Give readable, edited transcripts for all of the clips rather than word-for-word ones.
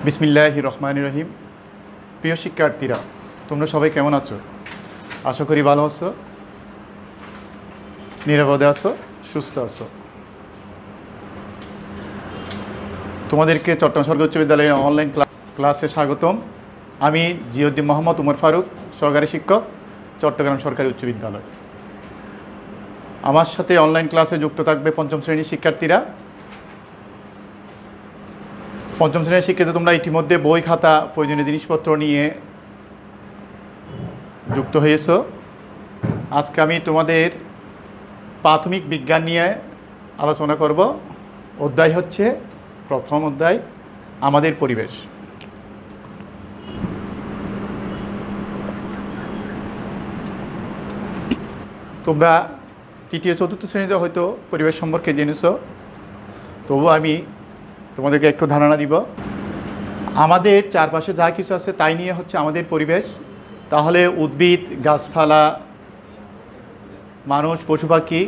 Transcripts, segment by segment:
বিসমিল্লাহির রহমানির রহিম। প্রিয় শিক্ষার্থীরা, তোমরা সবাই কেমন আছো? আশা করি ভালো আছো, নিরাপদে আছো, সুস্থ আছো। তোমাদেরকে চট্টগ্রাম সরকারি উচ্চ বিদ্যালয়ের অনলাইন ক্লাসে স্বাগতম। আমি জিয়উদ্দিন মোহাম্মদ উমর ফারুক, সহকারী শিক্ষক, চট্টগ্রাম সরকারি উচ্চ বিদ্যালয়। আমার সাথে অনলাইন ক্লাসে যুক্ত থাকবে পঞ্চম শ্রেণীর শিক্ষার্থীরা। পঞ্চম শ্রেণীর শিক্ষার্থী, তোমরা ইতিমধ্যে বই, খাতা, প্রয়োজনীয় জিনিসপত্র নিয়ে যুক্ত হয়েছ। আজকে আমি তোমাদের প্রাথমিক বিজ্ঞান নিয়ে আলোচনা করব। অধ্যায় হচ্ছে প্রথম অধ্যায়, আমাদের পরিবেশ। তোমরা তৃতীয় চতুর্থ শ্রেণীতে হয়তো পরিবেশ সম্পর্কে জেনেছ, তবুও আমি তোমাদেরকে একটু ধারণা দিব। আমাদের চারপাশে যা কিছু আছে তাই নিয়ে হচ্ছে আমাদের পরিবেশ। তাহলে উদ্ভিদ, গাছপালা, মানুষ, পশু পাখি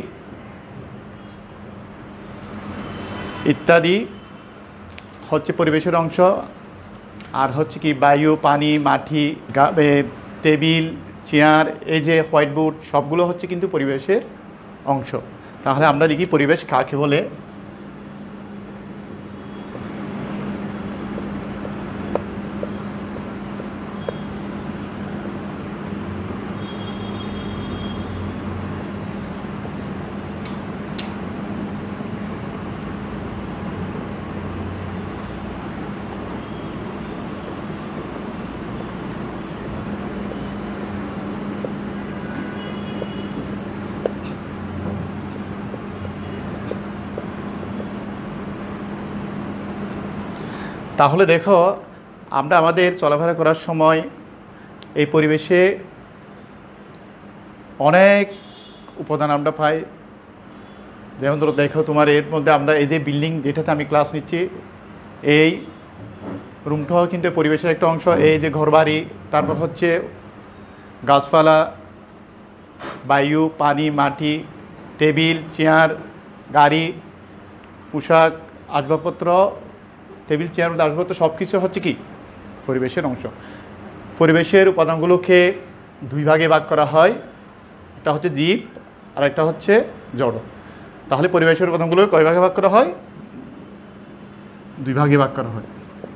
ইত্যাদি হচ্ছে পরিবেশের অংশ। আর হচ্ছে কি বায়ু, পানি, মাটি, টেবিল, চেয়ার, এই যে হোয়াইট বোর্ড, সবগুলো হচ্ছে কিন্তু পরিবেশের অংশ। তাহলে আমরা লিখি পরিবেশ কাকে বলে। তাহলে দেখো, আমরা আমাদের চলাফেরা করার সময় এই পরিবেশে অনেক উপাদান আমরা পাই। যেমন ধরো, দেখো তোমার এর মধ্যে আমরা এই যে বিল্ডিং যেটাতে আমি ক্লাস নিচ্ছি, এই রুমটাও কিন্তু পরিবেশের একটা অংশ। এই যে ঘরবাড়ি, তারপর হচ্ছে গাছপালা, বায়ু, পানি, মাটি, টেবিল, চেয়ার, গাড়ি, পোশাক, আসবাবপত্র, টেবিল, চেয়ার, আসবাবপত্র সব কিছু হচ্ছে কি পরিবেশের অংশ। পরিবেশের উপাদানগুলোকে দুই ভাগে ভাগ করা হয়, একটা হচ্ছে জীব আর একটা হচ্ছে জড়। তাহলে পরিবেশের উপাদানগুলো কয় ভাগে ভাগ করা হয়? দুই ভাগে ভাগ করা হয়।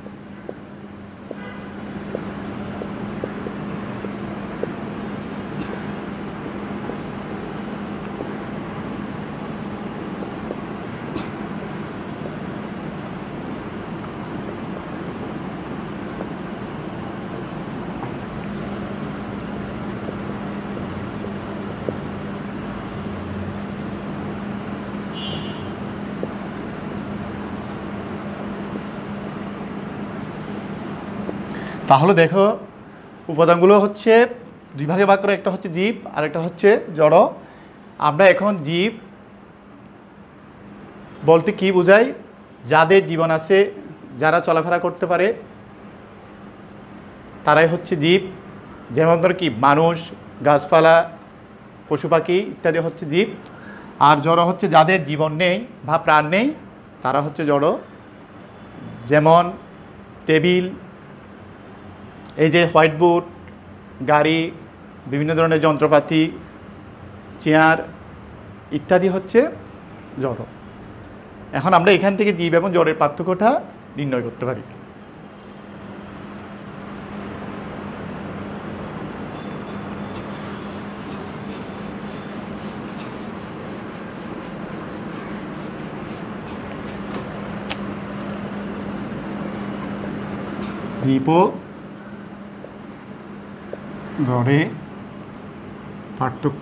তাহলে দেখো, উপাদানগুলো হচ্ছে দুই ভাগে ভাগ করে, একটা হচ্ছে জীব আর একটা হচ্ছে জড়। আমরা এখন জীব বলতে কি বোঝাই? যাদের জীবন আছে, যারা চলাফেরা করতে পারে, তারাই হচ্ছে জীব। যেমন ধর কি মানুষ, গাছপালা, পশু পাখি ইত্যাদি হচ্ছে জীব। আর জড় হচ্ছে যাদের জীবন নেই বা প্রাণ নেই, তারা হচ্ছে জড়। যেমন টেবিল, এই যে হোয়াইট বোর্ড, গাড়ি, বিভিন্ন ধরনের যন্ত্রপাতি, চেয়ার ইত্যাদি হচ্ছে জড়। এখন আমরা এখান থেকে জীব এবং জড়ের পার্থক্যটা নির্ণয় করতে পারি। জীব ও জড়ে পার্থক্য।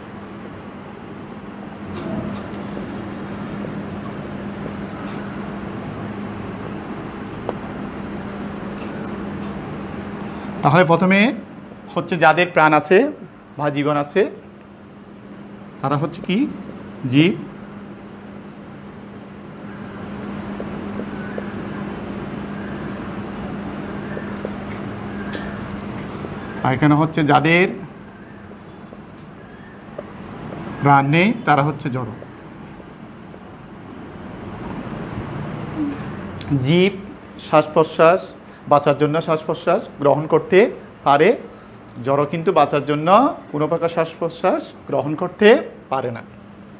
তাহলে প্রথমে হচ্ছে যাদের প্রাণ আছে বা জীবন আছে, তারা হচ্ছে কি জীব। আর এখানে হচ্ছে যাদের প্রাণ নেই, তারা হচ্ছে জড়। জীব শ্বাস প্রশ্বাস বাঁচার জন্য শ্বাস প্রশ্বাস গ্রহণ করতে পারে, জ্বরও কিন্তু বাঁচার জন্য কোনো প্রকার শ্বাস প্রশ্বাস গ্রহণ করতে পারে না।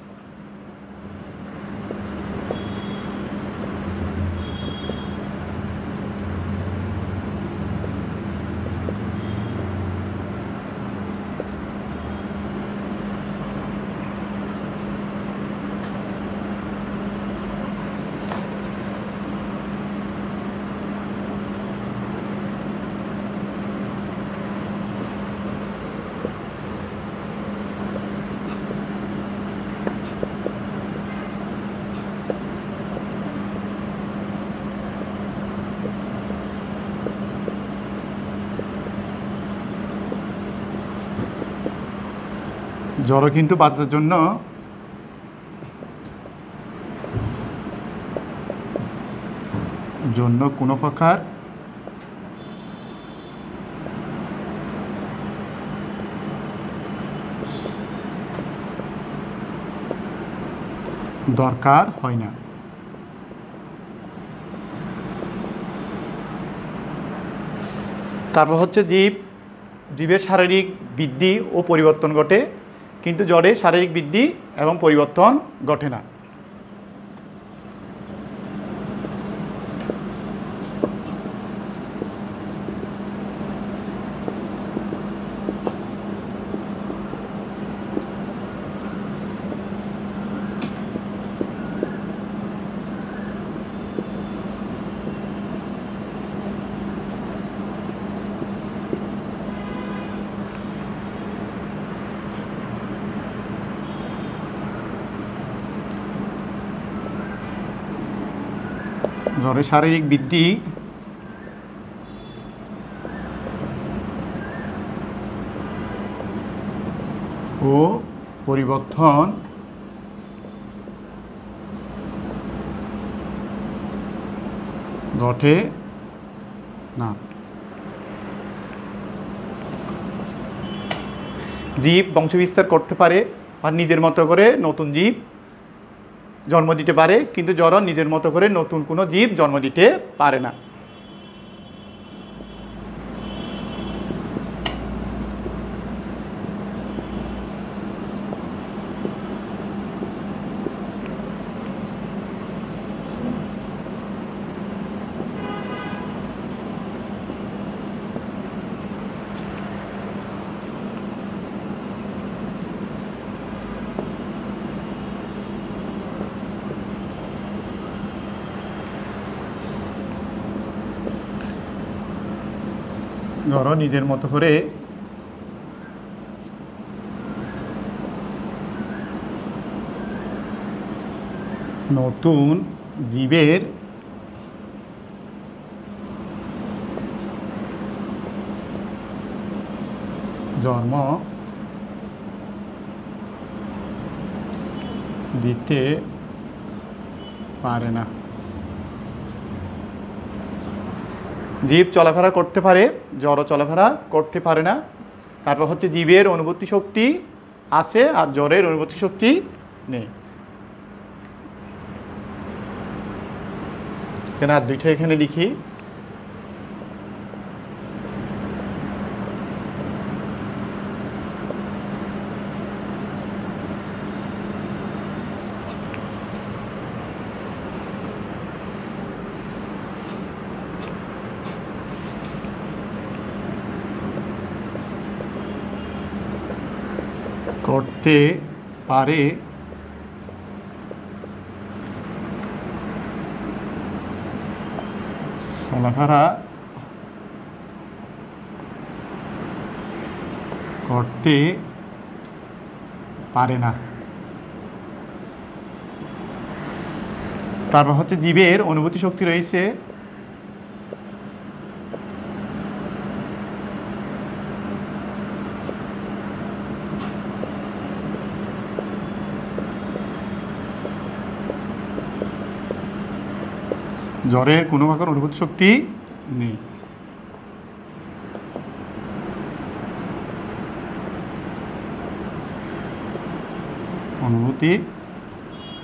জ্বরও কিন্তু বাঁচার জন্য কোনো প্রকার দরকার হয় না। তারপর হচ্ছে জীবের শারীরিক বৃদ্ধি ও পরিবর্তন ঘটে, কিন্তু জ্বরে শারীরিক বৃদ্ধি এবং পরিবর্তন ঘটে না। জ্বরে শারীরিক বৃদ্ধি ও পরিবর্তন ঘটে না। জীব বংশবিস্তার করতে পারে আর নিজের মতো করে নতুন জীব জন্ম দিতে পারে, কিন্তু জ্বর নিজের মতো করে নতুন কোনো জীব জন্ম দিতে পারে না। ধরো নিজের মতো করে নতুন জীবের জন্ম দিতে পারে না। জীব চলাফেরা করতে পারে, জ্বরও চলাফেরা করতে পারে না। তারপর হচ্ছে জীবের অনুভূতি শক্তি আছে আর জ্বরের অনুভূতি শক্তি নেই। কেন আর দুইটা এখানে লিখি। করতে পারে চলাফেরা করতে পারে না। তারপর হচ্ছে জীবের অনুভূতি শক্তি রয়েছে, জ্বরের কোনো প্রকার অনুভূতি শক্তি নেই। অনুভূতি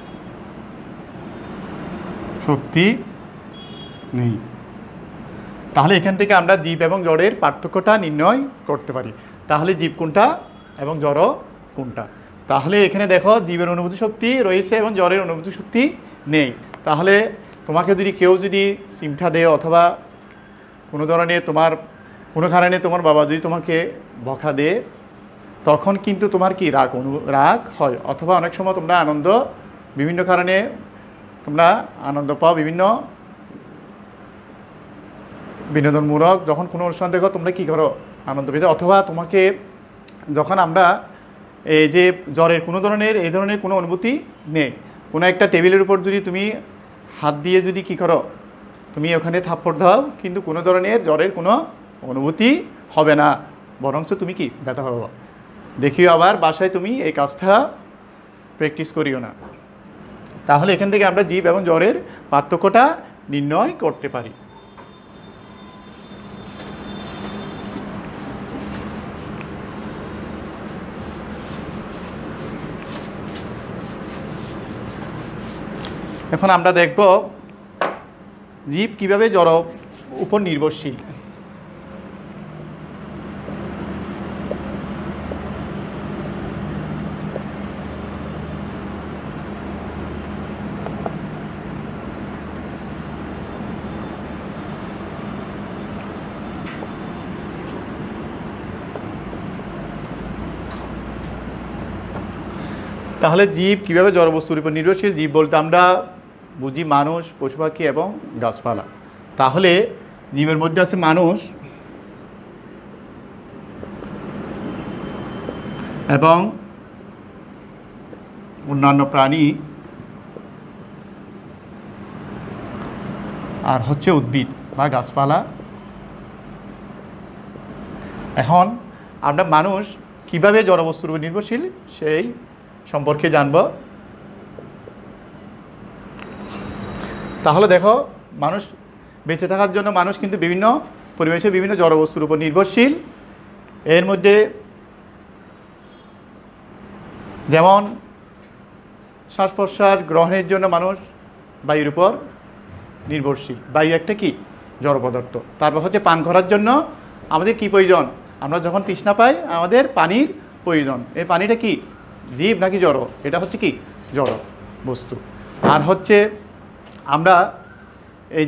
শক্তি নেই। তাহলে এখান থেকে আমরা জীব এবং জড়ের পার্থক্যটা নির্ণয় করতে পারি। তাহলে জীব কোনটা এবং জড় কোনটা। তাহলে এখানে দেখো জীবের অনুভূতি শক্তি রয়েছে এবং জড়ের অনুভূতি শক্তি নেই। তাহলে তোমাকে যদি কেউ যদি সিমটা দেয় অথবা কোনো ধরনের তোমার কোনো কারণে তোমার বাবা যদি তোমাকে বকা দেয়, তখন কিন্তু তোমার কি রাগ হয়, অথবা অনেক সময় তোমরা বিভিন্ন কারণে তোমরা আনন্দ পাও, বিভিন্ন বিনোদনমূলক যখন কোনো অনুষ্ঠান দেখো তোমরা কী করো, আনন্দ পেতে। অথবা তোমাকে যখন আমরা এই যে জ্বরের এই ধরনের কোনো অনুভূতি নেই, কোনো একটা টেবিলের উপর যদি তুমি হাত দিয়ে যদি কী করো, তুমি ওখানে থাপ্পড় দাও, কিন্তু কোনো ধরনের জ্বরের কোনো অনুভূতি হবে না, বরঞ্চ তুমি কি ব্যথা পাবো। দেখিও আবার বাসায় তুমি এই কাজটা প্র্যাকটিস করিও না। তাহলে এখান থেকে আমরা জীব এবং জ্বরের পার্থক্যটা নির্ণয় করতে পারি। এখন আমরা দেখব জীব কিভাবে জড় উপর নির্ভরশীল। তাহলে জীব কীভাবে জড়বস্তুর উপর নির্ভরশীল। জীব বলতে আমরা বুঝি মানুষ, পশু পাখি এবং গাছপালা। তাহলে জীবের মধ্যে আছে মানুষ এবং অন্যান্য প্রাণী, আর হচ্ছে উদ্ভিদ বা গাছপালা। এখন আমরা মানুষ কিভাবে জড়বস্তুর উপর নির্ভরশীল সেই সম্পর্কে জানব। তাহলে দেখো, মানুষ বেঁচে থাকার জন্য মানুষ কিন্তু বিভিন্ন পরিবেশে বিভিন্ন জড়বস্তুর উপর নির্ভরশীল। এর মধ্যে যেমন শ্বাস প্রশ্বাস গ্রহণের জন্য মানুষ বায়ুর উপর নির্ভরশীল। বায়ু একটা কি জড় পদার্থ। তারপর হচ্ছে পান করার জন্য আমাদের কি প্রয়োজন, আমরা যখন তৃষ্ণা পাই আমাদের পানির প্রয়োজন। এই পানিটা কি জীব নাকি জড়, এটা হচ্ছে কি জড় বস্তু। আর হচ্ছে আমরা এই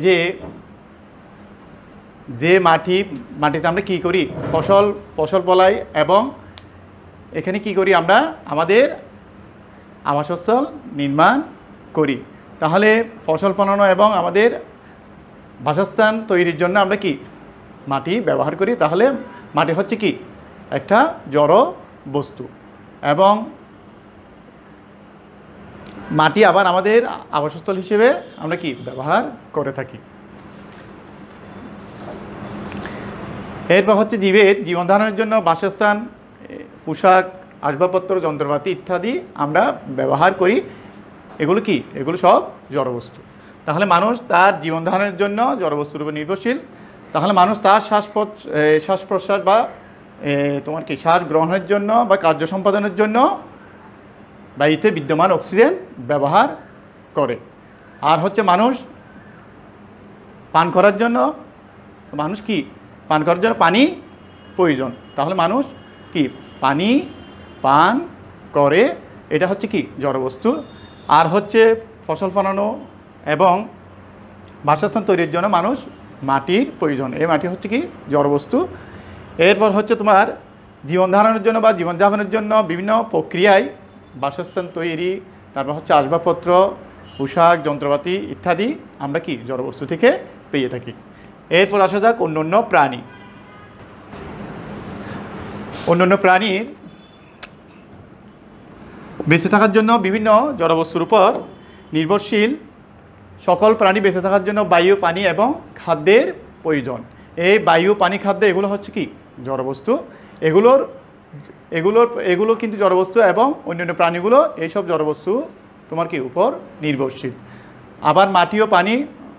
যে মাটিতে আমরা কি করি, ফসল ফলাই, এবং এখানে কি করি, আমরা আমাদের আবাসস্থল নির্মাণ করি। তাহলে ফসল ফলানো এবং আমাদের বাসস্থান তৈরির জন্য আমরা কি মাটি ব্যবহার করি। তাহলে মাটি হচ্ছে কি একটা জড় বস্তু, এবং মাটি আবার আমাদের আবাসস্থল হিসেবে আমরা কি ব্যবহার করে থাকি। এরপর হচ্ছে জীবের জীবন ধারণের জন্য বাসস্থান, পোশাক, আসবাবপত্র, যন্ত্রপাতি ইত্যাদি আমরা ব্যবহার করি। এগুলো সব জড়বস্তু। তাহলে মানুষ তার জীবন ধারণের জন্য জড়বস্তুর উপর নির্ভরশীল। তাহলে মানুষ তার শ্বাস প্রশ্বাস বা তোমার কি শ্বাস গ্রহণের জন্য বা কার্য সম্পাদনের জন্য বায়ুতে বিদ্যমান অক্সিজেন ব্যবহার করে। আর হচ্ছে মানুষ পান করার জন্য পানি প্রয়োজন। তাহলে মানুষ কি পানি পান করে, এটা হচ্ছে কি জড়বস্তু। আর হচ্ছে ফসল ফলানো এবং বাসস্থান তৈরির জন্য মানুষ মাটির প্রয়োজন। এই মাটি হচ্ছে কি জড়বস্তু। এরপর হচ্ছে তোমার জীবন ধারণের জন্য বা জীবনযাপনের জন্য বিভিন্ন প্রক্রিয়ায় বাসস্থান তৈরি, তারপর হচ্ছে আসবাবপত্র, পোশাক, যন্ত্রপাতি ইত্যাদি আমরা কি জড়বস্তু থেকে পেয়ে থাকি। এরপর আসা যাক অন্যান্য প্রাণীর বেঁচে থাকার জন্য বিভিন্ন জড়বস্তুর উপর নির্ভরশীল। সকল প্রাণী বেঁচে থাকার জন্য বায়ু, পানি এবং খাদ্যের প্রয়োজন। এই বায়ু, পানি, খাদ্য এগুলো হচ্ছে কি জড়বস্তু। এগুলো কিন্তু জড়বস্তু, এবং অন্যান্য প্রাণীগুলো এইসব জড়বস্তু তোমার কি উপর নির্ভরশীল। আবার মাটি পানি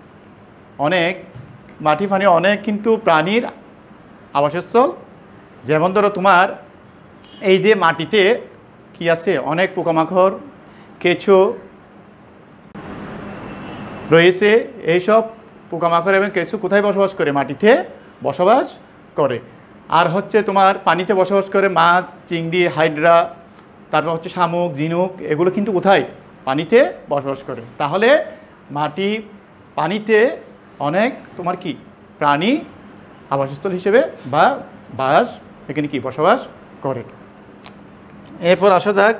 অনেক কিন্তু প্রাণীর আবাসস্থল। যেমন ধরো তোমার এই যে মাটিতে কি আছে, অনেক পোকামাকড়, কেঁচো রয়েছে। এইসব পোকামাকড় এবং কেঁচো কোথায় বসবাস করে? মাটিতে বসবাস করে। আর হচ্ছে তোমার পানিতে বসবাস করে মাছ, চিংড়ি, হাইড্রা, তারপর হচ্ছে শামুক, ঝিনুক, এগুলো কিন্তু কোথায়? পানিতে বসবাস করে। তাহলে মাটি, পানিতে অনেক তোমার কি প্রাণী আবাসস্থল হিসেবে বা বাস এখানে কি বসবাস করে। এরপর আসা যাক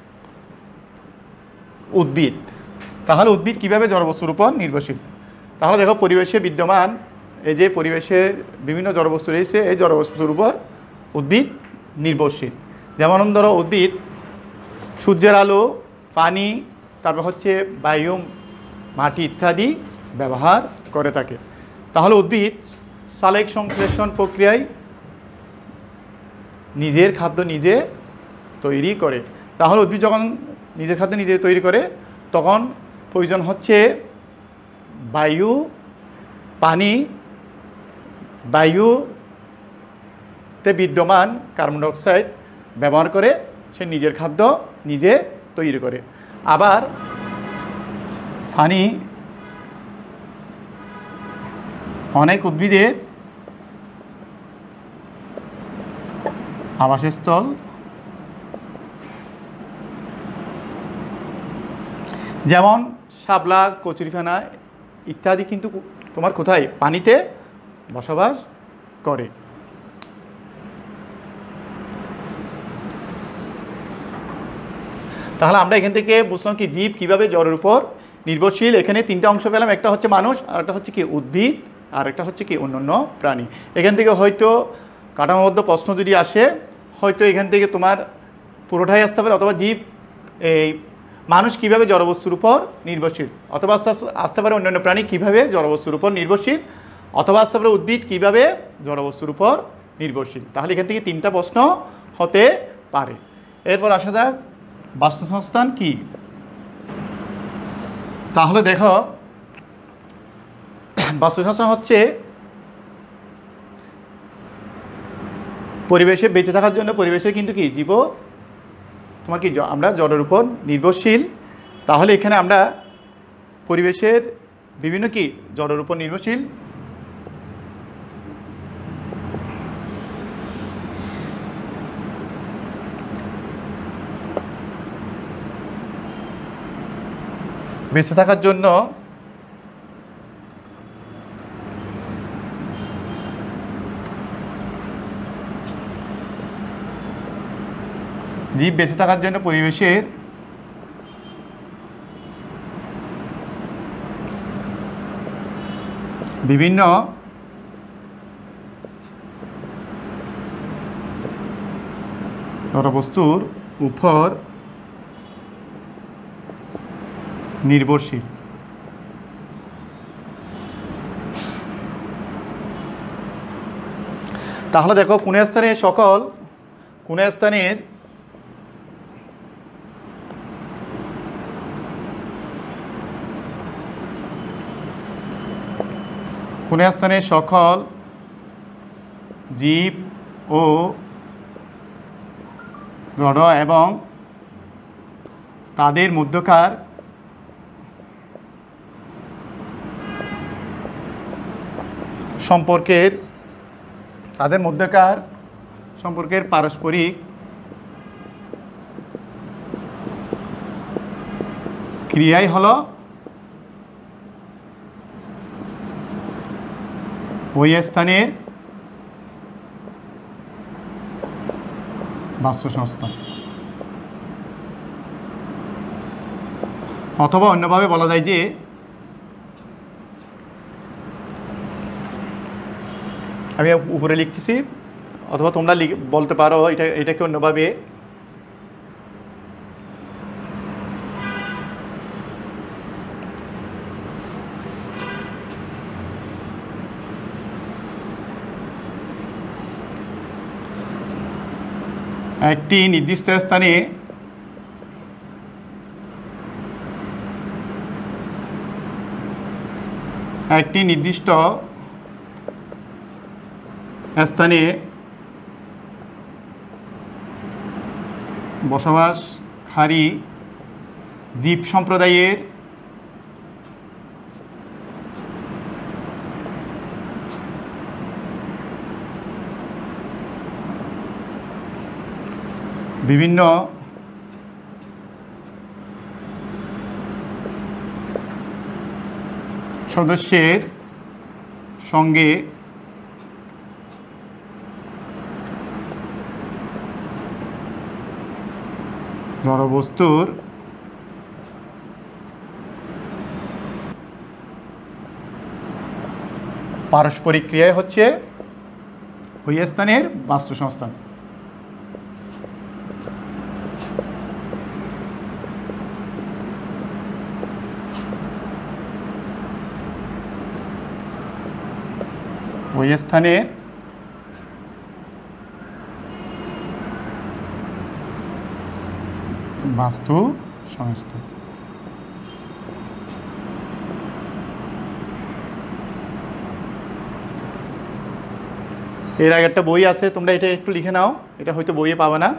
উদ্ভিদ। তাহলে উদ্ভিদ কীভাবে জড়বস্তুর উপর নির্ভরশীল? তাহলে দেখো পরিবেশে বিদ্যমান এই যে পরিবেশে বিভিন্ন জড়বস্তু রয়েছে, এই জড়বস্তুর উপর উদ্ভিদ নির্ভরশীল। যেমন ধরো উদ্ভিদ সূর্যের আলো, পানি, তারপর হচ্ছে বায়ু, মাটি ইত্যাদি ব্যবহার করে থাকে। তাহলে উদ্ভিদ সালেক সংশ্লেষণ প্রক্রিয়ায় নিজের খাদ্য নিজে তৈরি করে। তাহলে উদ্ভিদ যখন নিজের খাদ্য নিজে তৈরি করে তখন প্রয়োজন হচ্ছে বায়ু, পানি, বায়ুতে বিদ্যমান কার্বন ডাইঅক্সাইড ব্যবহার করে সে নিজের খাদ্য নিজে তৈরি করে। আবার পানি অনেক উদ্ভিদের আবাসস্থল, যেমন শাপলা, কচুরিপানা ইত্যাদি কিন্তু তোমার কোথায়? পানিতে বসবাস করে। তাহলে আমরা এখান থেকে বুঝলাম কি জীব কীভাবে জলের উপর নির্ভরশীল। এখানে তিনটা অংশ পেলাম, একটা হচ্ছে মানুষ, আর একটা হচ্ছে কি উদ্ভিদ, আর একটা হচ্ছে কি অন্যান্য প্রাণী। এখান থেকে হয়তো কাঠামোবদ্ধ প্রশ্ন যদি আসে, হয়তো এখান থেকে তোমার পুরোটাই আসতে পারে, অথবা জীব এই মানুষ কীভাবে জড়বস্তুর উপর নির্ভরশীল, অথবা আসতে পারে অন্যান্য প্রাণী কীভাবে জড়বস্তুর উপর নির্ভরশীল, অথবা আসতে পারে উদ্ভিদ কীভাবে জড়বস্তুর উপর নির্ভরশীল। তাহলে এখান থেকে তিনটা প্রশ্ন হতে পারে। এরপর আসা যাক বাস্তুসংস্থান কি। তাহলে দেখো বাস্তুসংস্থান হচ্ছে পরিবেশে বেঁচে থাকার জন্য পরিবেশে কিন্তু কি জীব তোমার কি আমরা জলের উপর নির্ভরশীল। তাহলে এখানে আমরা পরিবেশের বিভিন্ন কি জলের উপর নির্ভরশীল। বেঁচে থাকার জন্য জীব বেঁচে থাকার জন্য পরিবেশের বিভিন্ন জড়বস্তুর উপর নির্ভরশীল। তাহলে দেখো কোন স্থানের কোন স্থানের সকল জীব ও জড় এবং তাদের মধ্যকার সম্পর্কের পারস্পরিক ক্রিয়াই হলো ওই স্থানের বাস্তুসংস্থান। অথবা অন্যভাবে বলা যায় যে আমি উপরে লিখতেছি, অথবা তোমরা বলতে পারো এটাকে অন্যভাবে। একটি নির্দিষ্ট স্থানে বসবাসকারী জীব সম্প্রদায়ের বিভিন্ন সদস্যের সঙ্গে জড়বস্তুর পারস্পরিক ক্রিয়ায় হচ্ছে ওই স্থানের বাস্তু সংস্থান। ওই স্থানের বাস্তু সংস্থা। এর আগে একটা বই আছে, তোমরা এটা একটু লিখে নাও, এটা হয়তো বইয়ে পাবে না।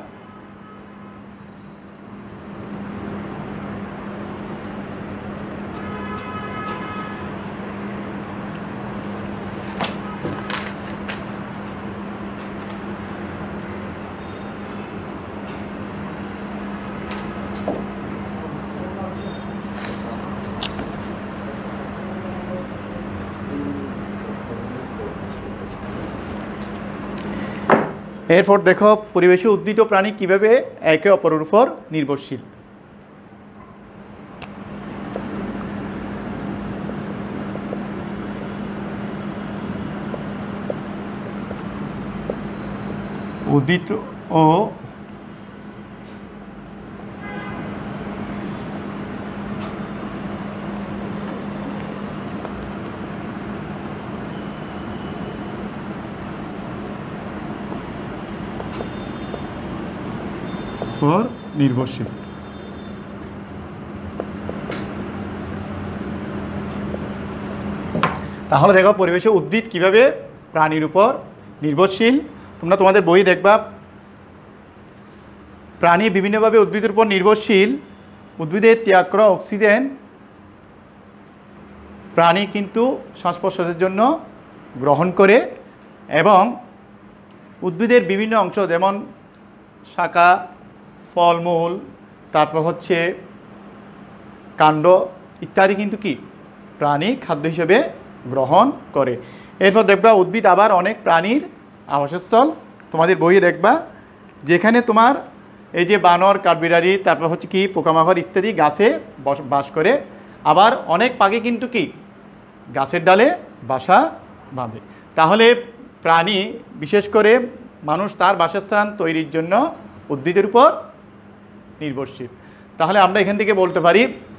এরপর দেখো পরিবেশে উদ্ভিদ ও প্রাণী কিভাবে একে অপরের উপর নির্ভরশীল। উদ্ভিদ ও নির্ভরশীল। তাহলে দেখো পরিবেশে উদ্ভিদ কিভাবে প্রাণীর উপর নির্ভরশীল। তোমরা তোমাদের বই দেখবা প্রাণী বিভিন্নভাবে উদ্ভিদের উপর নির্ভরশীল। উদ্ভিদের ত্যাগ করা অক্সিজেন প্রাণী কিন্তু শ্বাস প্রশ্বাসের জন্য গ্রহণ করে, এবং উদ্ভিদের বিভিন্ন অংশ যেমন শাখা, ফলমূল, তারপর হচ্ছে কাণ্ড ইত্যাদি কিন্তু কি প্রাণী খাদ্য হিসেবে গ্রহণ করে। এরপর দেখবা উদ্ভিদ আবার অনেক প্রাণীর আবাসস্থল। তোমাদের বইয়ে দেখবা যেখানে তোমার এই যে বানর, কাঠবিড়ালি, তারপর হচ্ছে কি পোকামাকড় ইত্যাদি গাছে বাস করে। আবার অনেক পাখি কিন্তু কি গাছের ডালে বাসা বাঁধে। তাহলে প্রাণী বিশেষ করে মানুষ তার বাসস্থান তৈরির জন্য উদ্ভিদের উপর নির্ভরশীল। তাহলে আমরা এখান থেকে বলতে পারি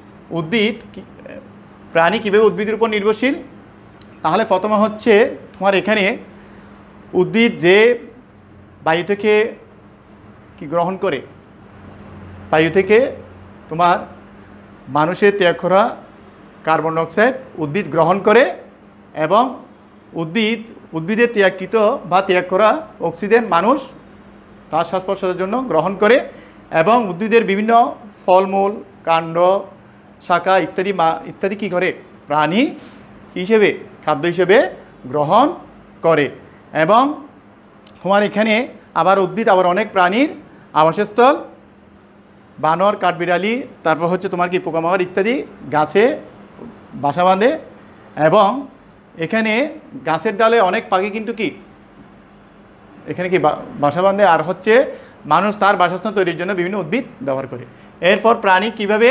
প্রাণী কীভাবে উদ্ভিদের উপর নির্ভরশীল। তাহলে প্রথমে হচ্ছে তোমার এখানে উদ্ভিদ যে বায়ু থেকে কি গ্রহণ করে, বায়ু থেকে তোমার মানুষের ত্যাগ করা কার্বন ডাইঅক্সাইড উদ্ভিদ গ্রহণ করে, এবং উদ্ভিদের ত্যাগকৃত বা ত্যাগ করা অক্সিজেন মানুষ তার শ্বাস প্রশ্বাসের জন্য গ্রহণ করে, এবং উদ্ভিদের বিভিন্ন ফলমূল, কাণ্ড, শাখা ইত্যাদি কী করে প্রাণী হিসেবে খাদ্য হিসেবে গ্রহণ করে। এবং তোমার এখানে আবার উদ্ভিদ আবার অনেক প্রাণীর আবাসস্থল। বানর, কাঠবিড়ালি, তারপর হচ্ছে তোমার কি পোকামাকড় ইত্যাদি গাছে বাসা বাঁধে, এবং এখানে গাছের ডালে অনেক পাখি কিন্তু কি এখানে কি বাসা বাঁধে। আর হচ্ছে মানুষ তার বাসস্থান তৈরির জন্য বিভিন্ন উদ্ভিদ ব্যবহার করে। এরপর প্রাণী কিভাবে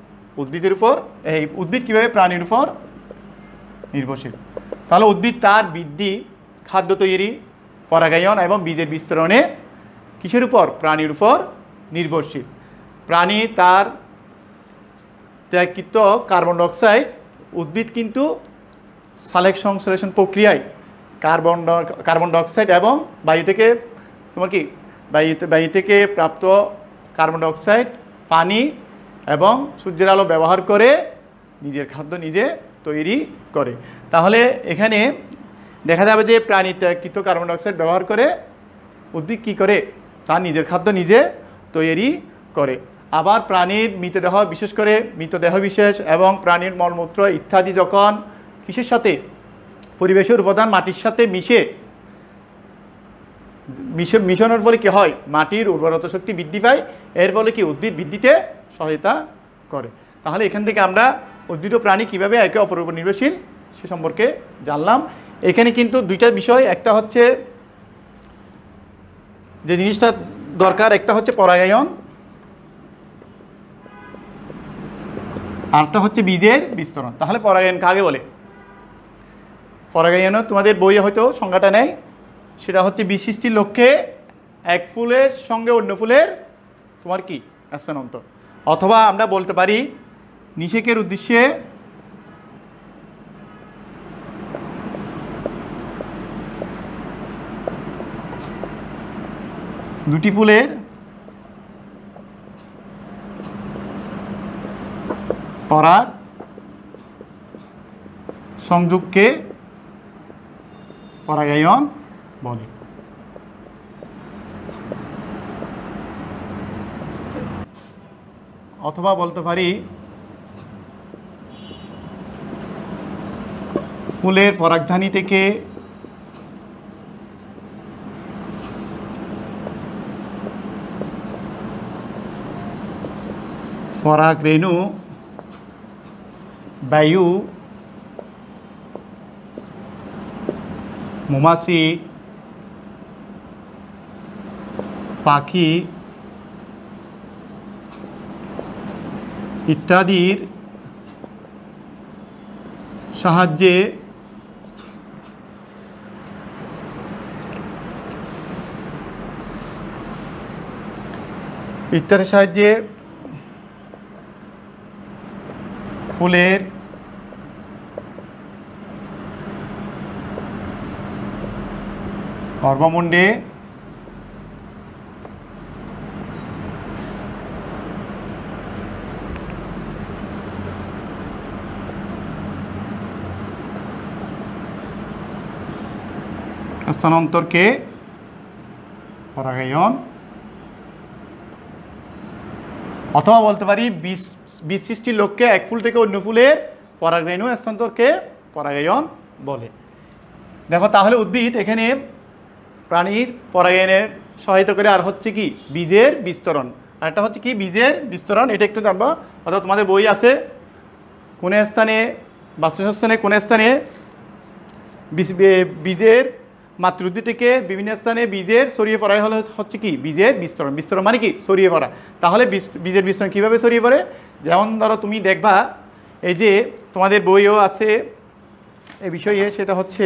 উদ্ভিদ কীভাবে প্রাণীর উপর নির্ভরশীল। তাহলে উদ্ভিদ তার বৃদ্ধি, খাদ্য তৈরি, পরাগায়ন এবং বীজের বিস্তরণে কিসের উপর প্রাণীর উপর নির্ভরশীল। প্রাণী তার ত্যাগকৃত কার্বন ডাইঅক্সাইড উদ্ভিদ কিন্তু সালেক সংশ্লেষণ প্রক্রিয়ায় কার্বন ডাইঅক্সাইড এবং বায়ু থেকে তোমার কি বায়ু থেকে প্রাপ্ত কার্বন ডাইঅক্সাইড, পানি এবং সূর্যের আলো ব্যবহার করে নিজের খাদ্য নিজে তৈরি করে। তাহলে এখানে দেখা যাবে যে প্রাণী ত্যাগকৃত কার্বন ডাইঅক্সাইড ব্যবহার করে উদ্ভিদ কী করে তার নিজের খাদ্য নিজে তৈরি করে। আবার প্রাণীর মৃতদেহ, বিশেষ করে মৃতদেহ বিশেষ এবং প্রাণীর মলমূত্র ইত্যাদি যখন কিসের সাথে পরিবেশের উপাদান মাটির সাথে মিশে মিশনের ফলে কি হয়, মাটির উর্বরতা শক্তি বৃদ্ধি পায়, এর ফলে কি উদ্ভিদ বৃদ্ধিতে সহায়তা করে। তাহলে এখান থেকে আমরা উদ্ভিদ ও প্রাণী কীভাবে একে অপরের উপর নির্ভরশীল সে সম্পর্কে জানলাম। এখানে কিন্তু দুইটা বিষয়, একটা হচ্ছে যে জিনিসটা দরকার, একটা হচ্ছে পরাগায়ন, আরেকটা হচ্ছে বীজের বিস্তরণ। তাহলে পরাগায়ন কাকে বলে? পরাগায়নও তোমাদের বইয়ে হয়তো সংজ্ঞাটা নেয়, সেটা হচ্ছে বীজ সৃষ্টির লক্ষ্যে এক ফুলের সঙ্গে অন্য ফুলের তোমার কি স্থানান্তর, অথবা আমরা বলতে পারি নিষেকের উদ্দেশ্যে দুটি ফুলের পরাগ সংযোগকে পরাগায়ন বলে। অথবা বলতে পারি ফুলের পরাগধানী থেকে পরাগ রেণু বায়ু, মৌমাছি, পাখি ইত্যাদির সাহায্যে ফুলের গর্ভমুণ্ডে স্থানান্তরকে পরাগায়ন, অথবা বলতে পারি বীজ সৃষ্টির লক্ষ্যে এক ফুল থেকে অন্য ফুলের পরাগরেণু স্থানান্তরকে পরাগায়ন বলে। দেখো তাহলে উদ্ভিদ এখানে প্রাণীর পরাগায়নের সহায়তা করে, আর হচ্ছে কি বীজের বিস্তরণ, আর একটা হচ্ছে কি বীজের বিস্তরণ, এটা একটু জানবো। অর্থাৎ তোমাদের বই আছে কোন স্থানে বাস্তুসস্থানে কোন স্থানে বীজের মাতৃউদ্ভিদ থেকে বিভিন্ন স্থানে বীজের ছড়িয়ে পড়াই হলে হচ্ছে কি বীজের বিস্তরণ। বিস্তরণ মানে কি ছড়িয়ে পড়া। তাহলে বীজের বিস্তরণ কীভাবে ছড়িয়ে পড়ে? যেমন ধরো তুমি দেখবা এই যে তোমাদের বইও আছে এ বিষয়ে, সেটা হচ্ছে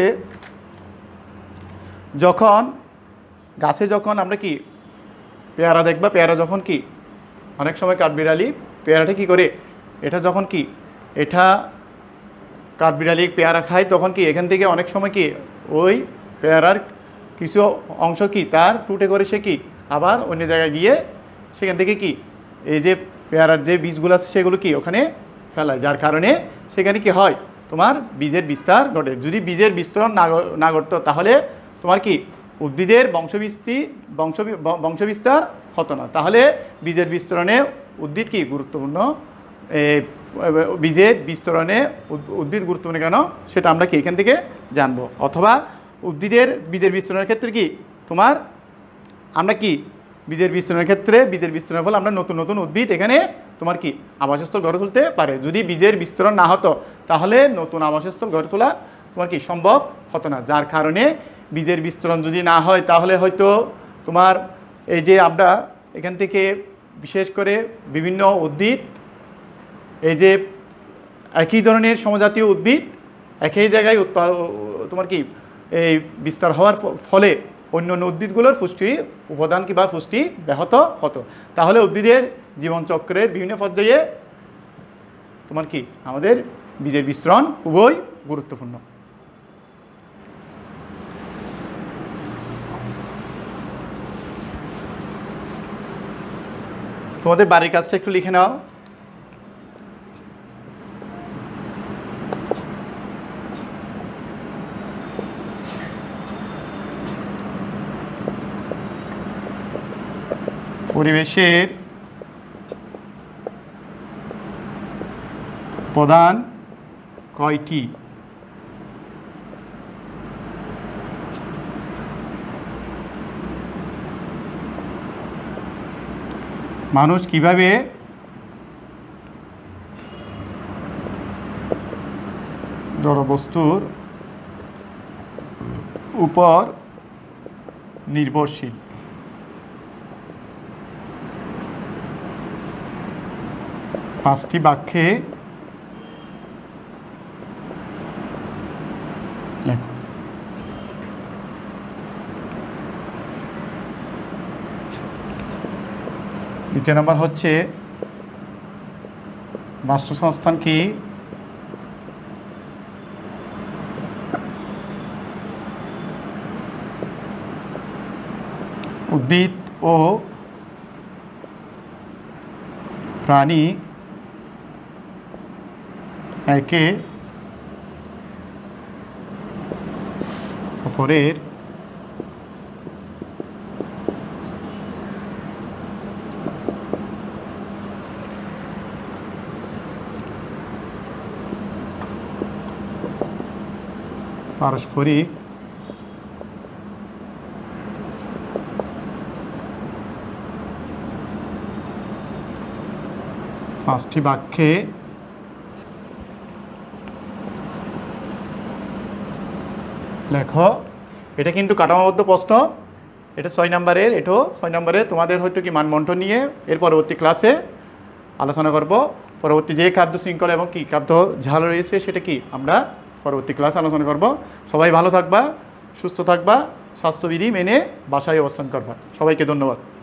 যখন গাছে যখন আমরা কি পেয়ারা দেখবা, পেয়ারা যখন কি অনেক সময় কাঠবিড়ালি পেয়ারাটা কি করে, এটা যখন কি এটা কাঠবিড়ালি পেয়ারা খায়, তখন কি এখান থেকে অনেক সময় কি ওই পেয়ারার কিছু অংশ কি তার টুটে করে সে কি আবার অন্য জায়গায় গিয়ে সেখান থেকে কি এই যে পেয়ারার যে বীজগুলো আছে সেগুলো কি ওখানে ফেলায়, যার কারণে সেখানে কি হয় তোমার বীজের বিস্তার ঘটে। যদি বীজের বিস্তরণ না ঘটতো তাহলে তোমার কি উদ্ভিদের বংশবিস্তার হতো না। তাহলে বীজের বিস্তরণে উদ্ভিদ কি গুরুত্বপূর্ণ, বীজের বিস্তরণে উদ্ভিদ গুরুত্বপূর্ণ কেন সেটা আমরা কি এখান থেকে জানবো। অথবা উদ্ভিদের বীজের বিস্তরণের ক্ষেত্রে কি তোমার আমরা কি বীজের বিস্তরণের ফলে আমরা নতুন নতুন উদ্ভিদ এখানে তোমার কি আবাসস্থল গড়ে তুলতে পারে। যদি বীজের বিস্তরণ না হতো তাহলে নতুন আবাসস্থল গড়ে তোলা তোমার কি সম্ভব হতো না, যার কারণে বীজের বিস্তরণ যদি না হয় তাহলে হয়তো তোমার এই যে আমরা এখান থেকে বিশেষ করে বিভিন্ন উদ্ভিদ এই যে একই ধরনের সমজাতীয় উদ্ভিদ একই জায়গায় তোমার কি এই বিস্তার হওয়ার ফলে অন্য অন্য উদ্ভিদগুলোর পুষ্টি উপাদান বা পুষ্টি ব্যাহত হতো। তাহলে উদ্ভিদের জীবনচক্রের বিভিন্ন পর্যায়ে তোমার কি আমাদের বীজের বিস্তরণ খুবই গুরুত্বপূর্ণ। তোমাদের বাড়ির কাজটা একটু লিখে নাও। পরিবেশের প্রধান কয়টি মানুষ কিভাবে জড়বস্তুর উপর নির্ভরশীল। পাঁচটি বাক্যে লেখো। দ্বিতীয় নম্বর হচ্ছে বাস্তুসংস্থান কি? উদ্ভিদ ও প্রাণী একে অপরের পারস্পরিক পাঁচটি বাক্যে লেখো। এটা কিন্তু কাঠামোবদ্ধ প্রশ্ন, এটা 6 নম্বরের, এটাও 6 নম্বরের। তোমাদের হয়তো কি মানবন্টন নিয়ে এর পরবর্তী ক্লাসে আলোচনা করব। পরবর্তী যে খাদ্য শৃঙ্খলা এবং কি খাদ্য ঝাল রয়েছে সেটা কি আমরা পরবর্তী ক্লাসে আলোচনা করব। সবাই ভালো থাকবা, সুস্থ থাকবা, স্বাস্থ্যবিধি মেনে বাসায় অবস্থান করবা। সবাইকে ধন্যবাদ।